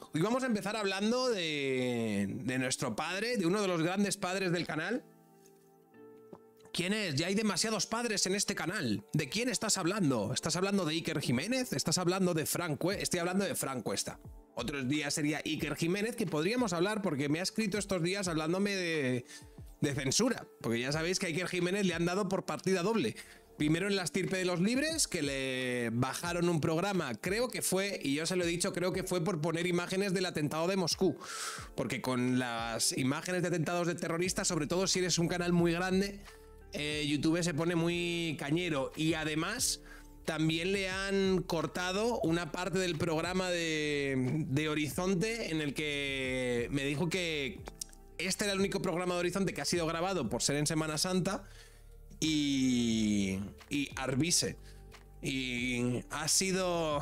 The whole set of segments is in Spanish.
Hoy vamos a empezar hablando de nuestro padre, de uno de los grandes padres del canal. ¿Quién es? Ya hay demasiados padres en este canal. ¿De quién estás hablando? ¿Estás hablando de Iker Jiménez? ¿Estás hablando de Fran Cuesta? Estoy hablando de Fran Cuesta. Otros días sería Iker Jiménez, que podríamos hablar porque me ha escrito estos días hablándome de censura. Porque ya sabéis que a Iker Jiménez le han dado por partida doble. Primero en la estirpe de los libres, que le bajaron un programa, creo que fue, y yo se lo he dicho, creo que fue por poner imágenes del atentado de Moscú. Porque con las imágenes de atentados de terroristas, sobre todo si eres un canal muy grande, YouTube se pone muy cañero. Y además también le han cortado una parte del programa de Horizonte en el que me dijo que este era el único programa de Horizonte que ha sido grabado por ser en Semana Santa y Arbise. Y ha sido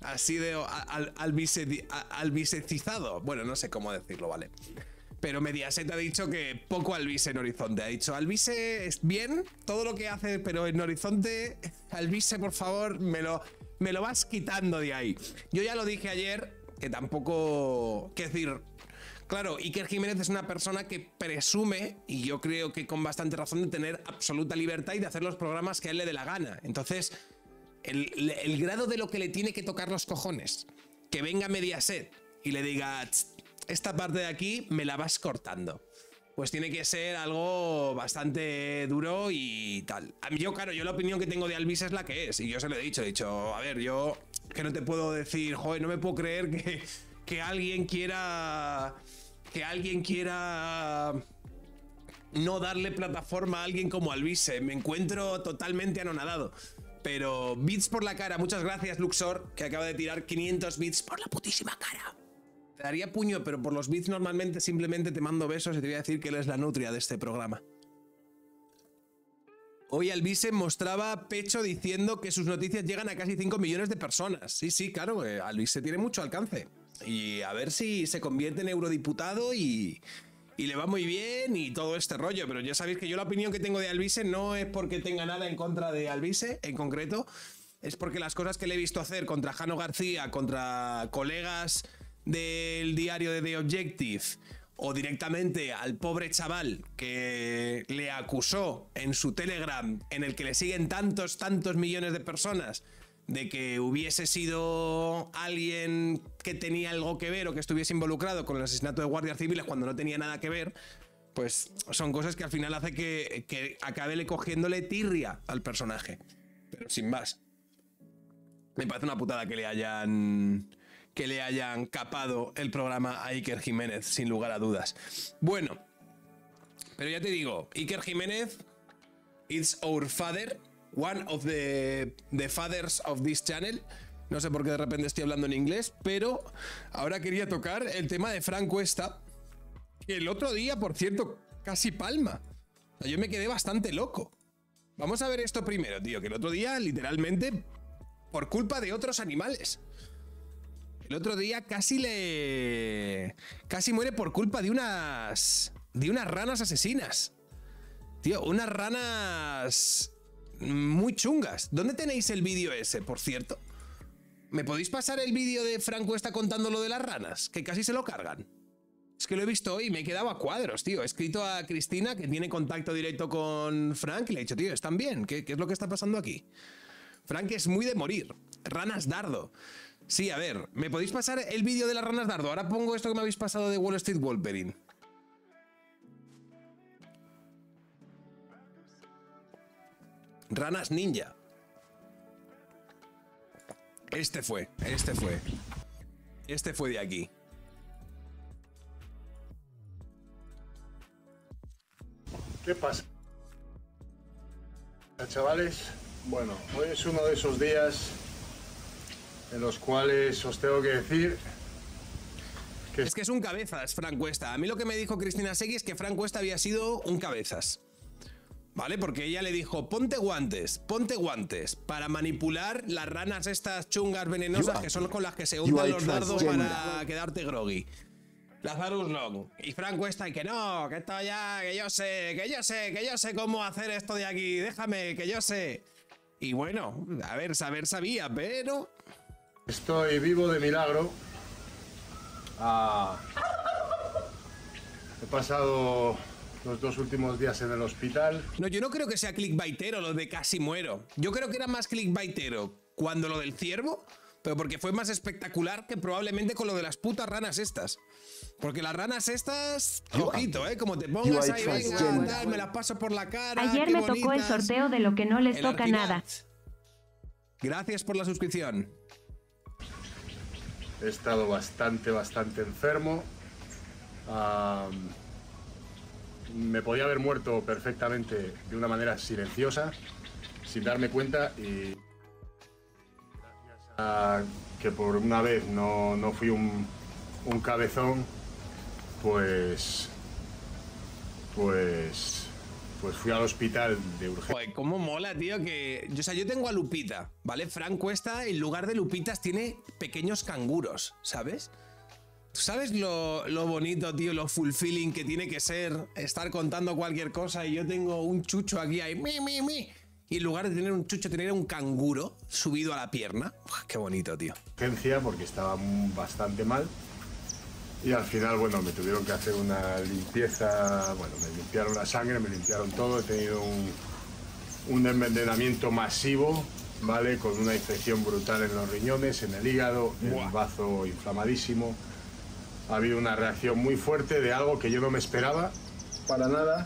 albisecizado. Bueno, no sé cómo decirlo, ¿vale? Pero Mediaset ha dicho que poco Albise en Horizonte. Ha dicho, Albise es bien todo lo que hace, pero en Horizonte, Albise, por favor, me lo vas quitando de ahí. Yo ya lo dije ayer, que tampoco... ¿Qué decir? Claro, Iker Jiménez es una persona que presume, y yo creo que con bastante razón, de tener absoluta libertad y de hacer los programas que a él le dé la gana. Entonces, el grado de lo que le tiene que tocar los cojones, que venga Mediaset y le diga... esta parte de aquí me la vas cortando. Pues tiene que ser algo bastante duro y tal. Yo, claro, yo la opinión que tengo de Albise es la que es. Y yo se lo he dicho, a ver, yo que no te puedo decir, joder, no me puedo creer que alguien quiera... no darle plataforma a alguien como Albise. Me encuentro totalmente anonadado. Pero bits por la cara, muchas gracias Luxor, que acaba de tirar 500 bits por la putísima cara. Te daría puño, pero por los bits normalmente simplemente te mando besos y te voy a decir que él es la nutria de este programa. Hoy Albise mostraba pecho diciendo que sus noticias llegan a casi 5 millones de personas. Sí, claro, Albise tiene mucho alcance. Y a ver si se convierte en eurodiputado y le va muy bien y todo este rollo. Pero ya sabéis que yo la opinión que tengo de Albise no es porque tenga nada en contra de Albise en concreto. Es porque las cosas que le he visto hacer contra Jano García, contra colegas del diario de The Objective o directamente al pobre chaval que le acusó en su Telegram, en el que le siguen tantos millones de personas, de que hubiese sido alguien que tenía algo que ver o que estuviese involucrado con el asesinato de guardias civiles cuando no tenía nada que ver, pues son cosas que al final hace que acabe cogiéndole tirria al personaje. Pero sin más, me parece una putada que le hayan capado el programa a Iker Jiménez, sin lugar a dudas. Bueno, pero ya te digo, Iker Jiménez is our father, one of the fathers of this channel. No sé por qué de repente estoy hablando en inglés, pero ahora quería tocar el tema de Fran Cuesta, que el otro día, por cierto, casi palma. O sea, yo me quedé bastante loco. Vamos a ver esto primero, tío, que el otro día, literalmente, por culpa de otros animales. El otro día casi muere por culpa de unas ranas asesinas. Tío, unas ranas muy chungas. ¿Dónde tenéis el vídeo ese, por cierto? ¿Me podéis pasar el vídeo de Fran Cuesta contando lo de las ranas? Que casi se lo cargan. Es que lo he visto hoy y me he quedado a cuadros, tío. He escrito a Cristina, que tiene contacto directo con Frank, y le he dicho, tío, ¿están bien? ¿Qué es lo que está pasando aquí? Frank es muy de morir. Ranas dardo. Sí, a ver, ¿me podéis pasar el vídeo de las ranas dardo? Ahora pongo esto que me habéis pasado de Wall Street Wolverine. Ranas ninja. Este fue de aquí. ¿Qué pasa, chavales? Bueno, hoy es uno de esos días en los cuales os tengo que decir que... Es que es un cabezas, Fran Cuesta. A mí lo que me dijo Cristina Segui es que Fran Cuesta había sido un cabezas. ¿Vale? Porque ella le dijo, ponte guantes para manipular las ranas estas chungas venenosas que son con las que se untan los dardos para quedarte groggy. Lazarus Long. Y Fran Cuesta, y que no, que esto ya, que yo sé cómo hacer esto de aquí, déjame, que yo sé. Y bueno, a ver, saber sabía, pero... Estoy vivo de milagro. He pasado los 2 últimos días en el hospital. No, yo no creo que sea clickbaitero lo de casi muero. Yo creo que era más clickbaitero cuando lo del ciervo, pero porque fue más espectacular que probablemente con lo de las putas ranas estas. Porque las ranas estas, ojito, como te pongas ahí, venga, tal, me las paso por la cara. Ayer me tocó el sorteo de lo que no les toca nada. Gracias por la suscripción. He estado bastante enfermo. Me podía haber muerto perfectamente de una manera silenciosa, sin darme cuenta, y gracias a que por una vez no fui un cabezón, pues fui al hospital de urgencia. Joder, cómo mola, tío, que... O sea, yo tengo a Lupita, ¿vale? Fran Cuesta, en lugar de lupitas, tiene pequeños canguros, ¿sabes? ¿Tú sabes lo bonito, tío, lo fulfilling que tiene que ser estar contando cualquier cosa y yo tengo un chucho aquí ahí, y en lugar de tener un chucho, tener un canguro subido a la pierna? Uf, qué bonito, tío. Urgencia, porque estaba bastante mal. Y al final, bueno, me tuvieron que hacer una limpieza, bueno, me limpiaron la sangre, me limpiaron todo, he tenido un envenenamiento masivo, ¿vale? Con una infección brutal en los riñones, en el hígado, el bazo inflamadísimo. Ha habido una reacción muy fuerte de algo que yo no me esperaba para nada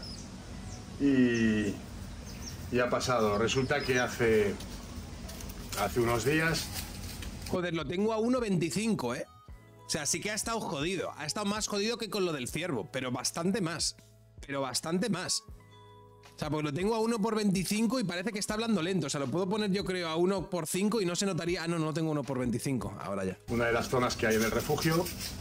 y ha pasado. Resulta que hace unos días... Joder, lo tengo a 1.25, ¿eh? O sea, sí que ha estado jodido. Ha estado más jodido que con lo del ciervo, pero bastante más. Pero bastante más. O sea, porque lo tengo a 1 por 25 y parece que está hablando lento. O sea, lo puedo poner yo creo a 1 por 5 y no se notaría... Ah, no, no tengo 1 por 25. Ahora ya. Una de las zonas que hay en el refugio,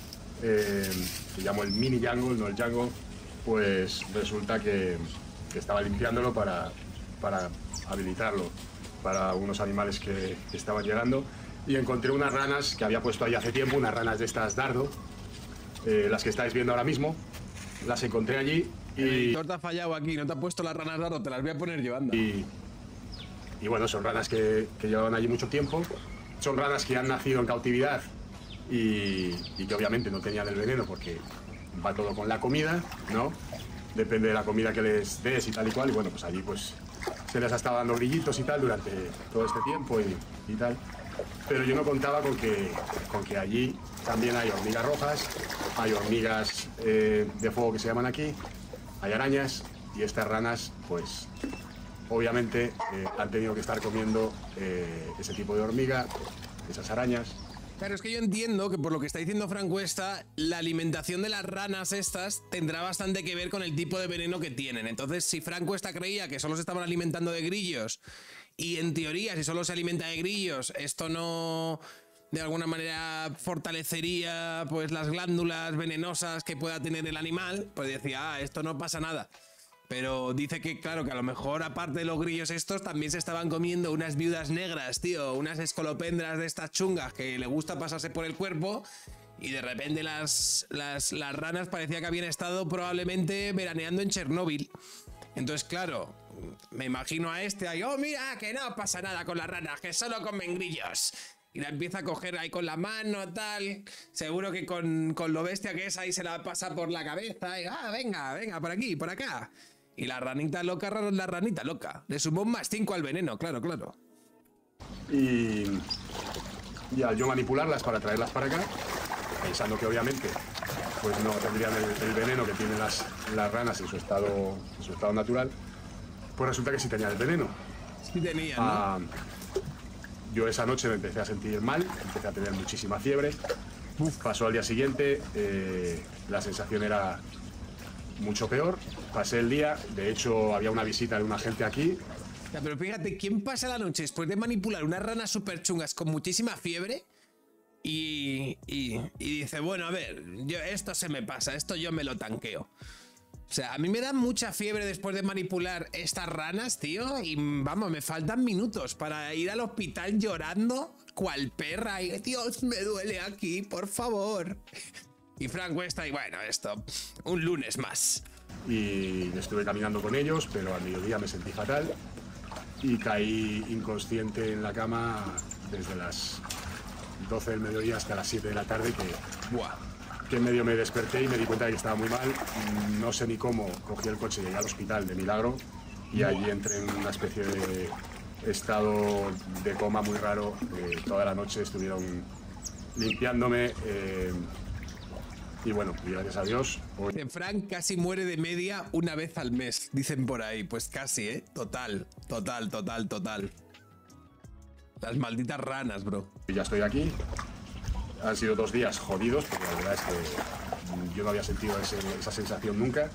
se llama el mini jungle, no el jungle, pues resulta que estaba limpiándolo para habilitarlo para unos animales que estaban llegando. Y encontré unas ranas que había puesto ahí hace tiempo, unas ranas de estas dardo, las que estáis viendo ahora mismo. Las encontré allí y... El editor te ha fallado aquí, no te ha puesto las ranas dardo, te las voy a poner yo, anda. Y bueno, son ranas que llevaban allí mucho tiempo. Son ranas que han nacido en cautividad y que obviamente no tenían el veneno porque va todo con la comida, ¿no? Depende de la comida que les des y tal y cual. Y bueno, pues allí pues se les ha estado dando grillitos y tal durante todo este tiempo y tal. Pero yo no contaba con que allí también hay hormigas rojas, hay hormigas de fuego que se llaman aquí, hay arañas y estas ranas, pues obviamente han tenido que estar comiendo ese tipo de hormiga, esas arañas. Claro, es que yo entiendo que por lo que está diciendo Fran Cuesta, la alimentación de las ranas estas tendrá bastante que ver con el tipo de veneno que tienen. Entonces, si Fran Cuesta creía que solo se estaban alimentando de grillos y en teoría, si solo se alimenta de grillos, esto no de alguna manera fortalecería pues las glándulas venenosas que pueda tener el animal, pues decía, esto no pasa nada. Pero dice que, claro, que a lo mejor, aparte de los grillos estos, también se estaban comiendo unas viudas negras, tío, unas escolopendras de estas chungas que le gusta pasarse por el cuerpo y de repente las ranas parecía que habían estado probablemente veraneando en Chernóbil. Entonces, claro, me imagino a este ahí, oh, mira, que no pasa nada con las ranas, que solo comen grillos. Y la empieza a coger ahí con la mano, tal. Seguro que con lo bestia que es ahí se la pasa por la cabeza. Y, venga, por aquí, por acá. Y la ranita loca, le sumó un +5 al veneno, claro. Y al yo manipularlas para traerlas para acá, pensando que obviamente pues no tendrían el veneno que tienen las ranas en su estado natural, pues resulta que sí tenían el veneno. Sí tenían, ¿no? Yo esa noche me empecé a sentir mal, empecé a tener muchísima fiebre. Pasó al día siguiente, la sensación era mucho peor. Pasé el día, de hecho había una visita de un agente aquí. Ya, pero fíjate, ¿quién pasa la noche después de manipular unas ranas súper chungas con muchísima fiebre? Y dice, bueno, a ver, esto se me pasa, esto yo me lo tanqueo. O sea, a mí me da mucha fiebre después de manipular estas ranas, tío. Y vamos, me faltan minutos para ir al hospital llorando cual perra. Y Dios, me duele aquí, por favor. Y Fran Cuesta, y bueno, esto, un lunes más. Y estuve caminando con ellos, pero al mediodía me sentí fatal. Y caí inconsciente en la cama desde las 12 del mediodía hasta las 7 de la tarde, que... Buah. que medio me desperté y me di cuenta de que estaba muy mal. No sé ni cómo, cogí el coche, llegué al hospital de milagro y allí entré en una especie de estado de coma muy raro. Toda la noche estuvieron limpiándome y bueno, y gracias a Dios. Hoy... Frank casi muere de media una vez al mes, dicen por ahí. Pues casi, ¿eh? Total. Las malditas ranas, bro. Ya estoy aquí. Han sido 2 días jodidos, porque la verdad es que yo no había sentido esa sensación nunca.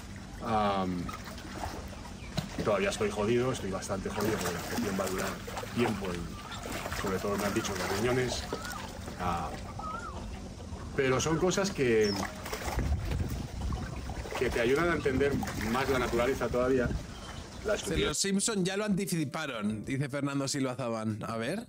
Todavía estoy jodido, estoy bastante jodido, porque la infección va a durar tiempo y sobre todo me han dicho los riñones. Pero son cosas que te ayudan a entender más la naturaleza todavía. Los Simpson ya lo anticiparon, dice Fernando Silva Zabán. A ver.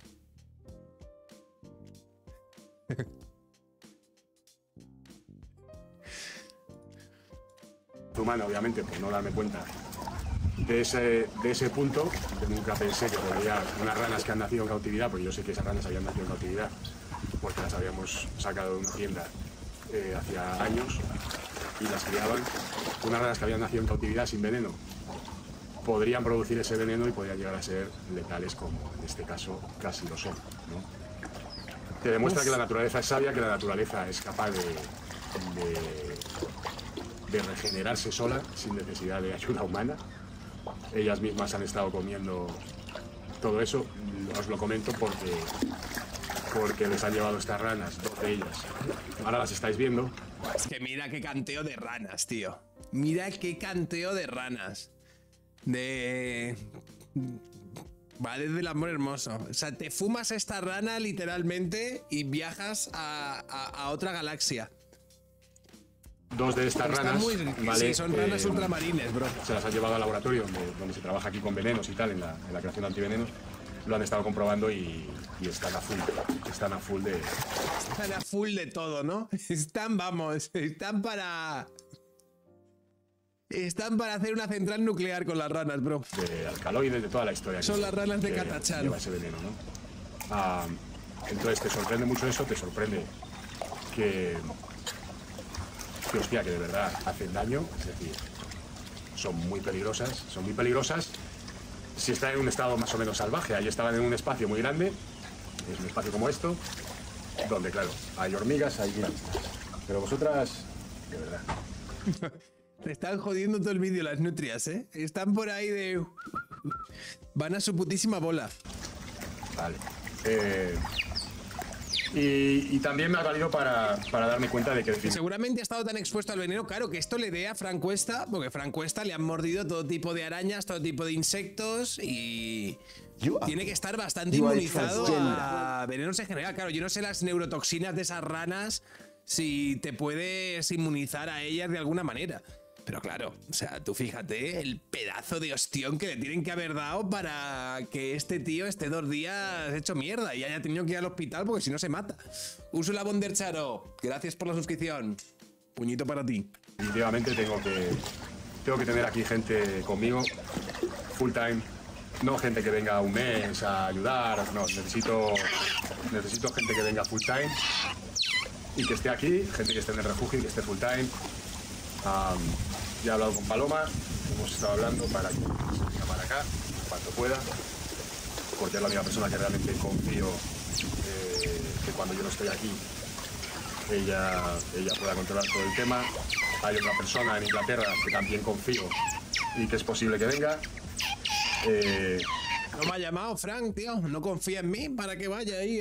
Humana, obviamente, por no darme cuenta de ese punto. Yo nunca pensé que podría unas ranas que han nacido en cautividad, porque yo sé que esas ranas habían nacido en cautividad, porque las habíamos sacado de una tienda hacía años y las criaban. Unas ranas que habían nacido en cautividad sin veneno podrían producir ese veneno y podrían llegar a ser letales, como en este caso casi lo son, ¿no? Te demuestra que la naturaleza es sabia, que la naturaleza es capaz de regenerarse sola sin necesidad de ayuda humana. Ellas mismas han estado comiendo todo eso. Os lo comento porque les han llevado estas ranas, 2 de ellas. Ahora las estáis viendo. Es que mira qué canteo de ranas, tío. Mira qué canteo de ranas. Va desde el amor hermoso. O sea, te fumas esta rana literalmente y viajas a otra galaxia. 2 de estas ranas, ¿vale? Sí, son ranas ultramarines, bro. Se las han llevado al laboratorio donde se trabaja aquí con venenos y tal, en la creación de antivenenos. Lo han estado comprobando y están a full. Están a full de todo, ¿no? Están para hacer una central nuclear con las ranas, bro. De alcaloides, de toda la historia. Son las ranas de Catachán. Lleva ese veneno, ¿no? Entonces te sorprende mucho eso, te sorprende que hostia, que de verdad hacen daño, es decir, son muy peligrosas si están en un estado más o menos salvaje. Ahí estaban en un espacio muy grande, es un espacio como esto, donde claro, hay hormigas, hay plantas, pero vosotras, de verdad. Te están jodiendo todo el vídeo las nutrias, ¿eh? Están por ahí de... Van a su putísima bola. Vale. Y también me ha valido para darme cuenta de que... Seguramente ha estado tan expuesto al veneno, claro, que esto le dé a Frank Cuesta, porque Frank Cuesta le han mordido todo tipo de arañas, todo tipo de insectos y... Tiene que estar bastante inmunizado a venenos en general. Claro, yo no sé las neurotoxinas de esas ranas, si te puedes inmunizar a ellas de alguna manera. Pero claro, o sea, tú fíjate el pedazo de ostión que le tienen que haber dado para que este tío esté 2 días hecho mierda y haya tenido que ir al hospital porque si no se mata. Ursula von der Charo, gracias por la suscripción. Puñito para ti. Definitivamente tengo que tener aquí gente conmigo, full time. No gente que venga un mes a ayudar, no, necesito gente que venga full time y que esté aquí, gente que esté en el refugio y que esté full time. Ya he hablado con Paloma, hemos estado hablando para que se venga para acá, cuanto pueda, porque es la única persona que realmente confío que cuando yo no estoy aquí, ella pueda controlar todo el tema. Hay otra persona en Inglaterra que también confío y que es posible que venga. No me ha llamado Frank, tío, no confía en mí para que vaya ahí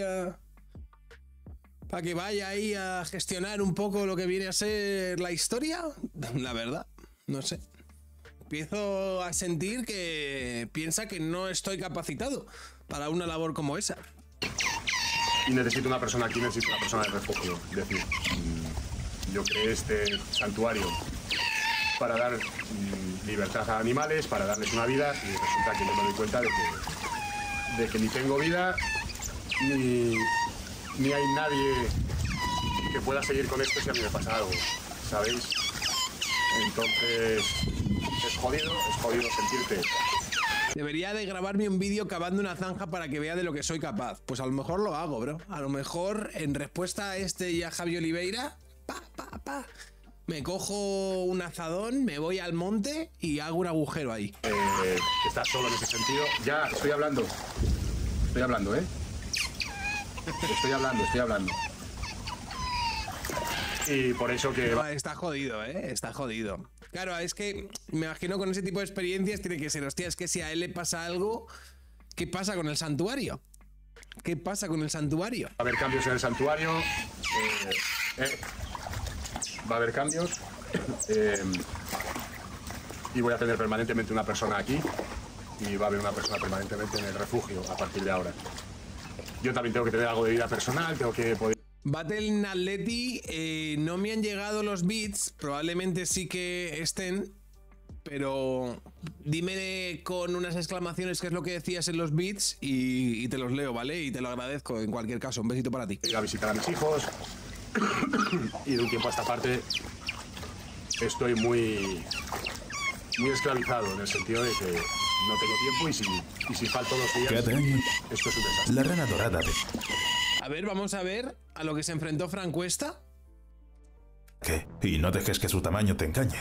a gestionar un poco lo que viene a ser la historia. La verdad, no sé. Empiezo a sentir que piensa que no estoy capacitado para una labor como esa. Y necesito una persona aquí, necesito una persona de refugio. Es decir, yo creé este santuario para dar libertad a animales, para darles una vida, y resulta que yo me doy cuenta de que ni tengo vida, ni hay nadie que pueda seguir con esto si a mí me pasa algo, ¿sabéis? Entonces, es jodido sentirte. Debería de grabarme un vídeo cavando una zanja para que vea de lo que soy capaz. Pues a lo mejor lo hago, bro. A lo mejor, en respuesta a este y a Javi Oliveira, Me cojo un azadón, me voy al monte y hago un agujero ahí. Estás solo en ese sentido. Ya, estoy hablando, ¿eh? Estoy hablando. Y por eso que... Está jodido, está jodido. Claro, es que me imagino con ese tipo de experiencias tiene que ser, hostia, es que si a él le pasa algo, ¿qué pasa con el santuario? ¿Qué pasa con el santuario? Va a haber cambios en el santuario. Va a haber cambios. Y voy a tener permanentemente una persona aquí. Y va a haber una persona permanentemente en el refugio a partir de ahora. Yo también tengo que tener algo de vida personal, tengo que poder... Battle Atleti, no me han llegado los bits, probablemente sí que estén, pero dime con unas exclamaciones qué es lo que decías en los bits y te los leo, ¿vale? Y te lo agradezco en cualquier caso. Un besito para ti. Ir a visitar a mis hijos y de un tiempo a esta parte estoy muy esclavizado en el sentido de que no tengo tiempo y si falto 2 días, cada año esto es un desastre. la rana dorada A ver, vamos a ver a lo que se enfrentó Fran Cuesta. ¿Qué? Y no dejes que su tamaño te engañe.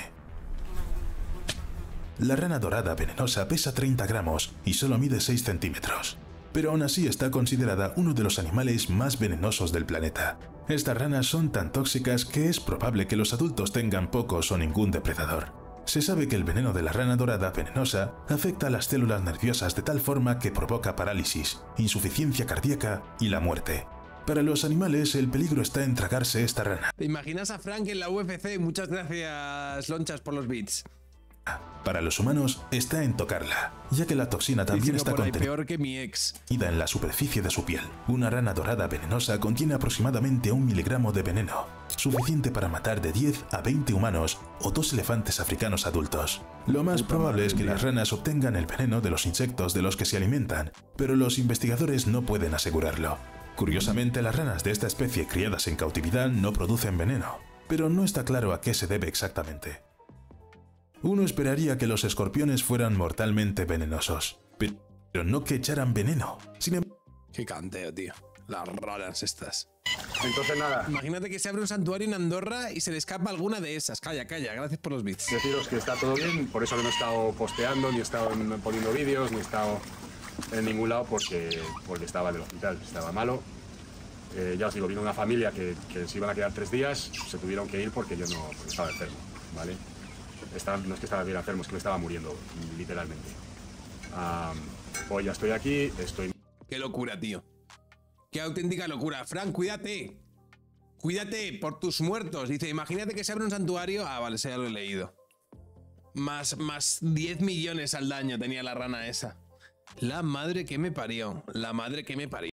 La rana dorada venenosa pesa 30 gramos y solo mide 6 centímetros. Pero aún así está considerada uno de los animales más venenosos del planeta. Estas ranas son tan tóxicas que es probable que los adultos tengan pocos o ningún depredador. Se sabe que el veneno de la rana dorada venenosa afecta a las células nerviosas de tal forma que provoca parálisis, insuficiencia cardíaca y la muerte. Para los animales, el peligro está en tragarse esta rana. ¿Te imaginas a Frank en la UFC? Muchas gracias, Lonchas, por los bits. Para los humanos, está en tocarla, ya que la toxina también está contenida peor que mi ex. en la superficie de su piel. Una rana dorada venenosa contiene aproximadamente 1 miligramo de veneno, suficiente para matar de 10 a 20 humanos o 2 elefantes africanos adultos. Lo más probable es que las ranas obtengan el veneno de los insectos de los que se alimentan, pero los investigadores no pueden asegurarlo. Curiosamente, las ranas de esta especie criadas en cautividad no producen veneno, pero no está claro a qué se debe exactamente. Uno esperaría que los escorpiones fueran mortalmente venenosos, pero no que echaran veneno. Sin embargo, Qué canteo, tío. Las ranas estas. Entonces nada, Imagínate que se abre un santuario en Andorra y se le escapa alguna de esas. Calla, calla. Gracias por los bits. deciros que está todo bien, por eso que no he estado posteando, ni he estado poniendo vídeos, ni he estado en ningún lado porque estaba en el hospital, estaba malo. Ya os digo, vino una familia que se iban a quedar 3 días, se tuvieron que ir porque yo no, porque estaba enfermo, ¿vale? No es que estaba bien enfermo, es que me estaba muriendo, literalmente. Hoy ya estoy aquí, Qué locura, tío. Qué auténtica locura. Frank, cuídate. Cuídate por tus muertos. Dice, imagínate que se abre un santuario. Ah, vale, eso ya lo he leído. Más 10 millones al daño tenía la rana esa. La madre que me parió. La madre que me parió.